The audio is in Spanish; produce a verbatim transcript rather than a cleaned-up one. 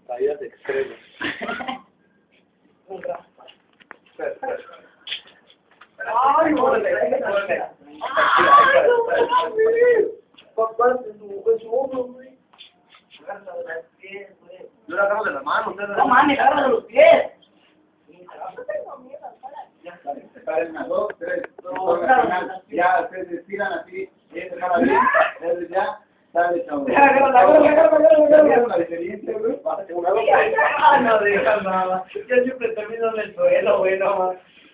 Caídas extremas. Ay, bueno, papá, es uno, güey. Yo la agarro de la mano, usted No mames, agarra de los pies. Separen a dos, tres, No, final, ya se estiran así, y se para bien, entonces ya, sale chavo. Ya, agarra, agarra, agarra, agarra, agarra. La diferencia, güey. Ah, no deja nada. Yo siempre termino en el suelo, güey, no más.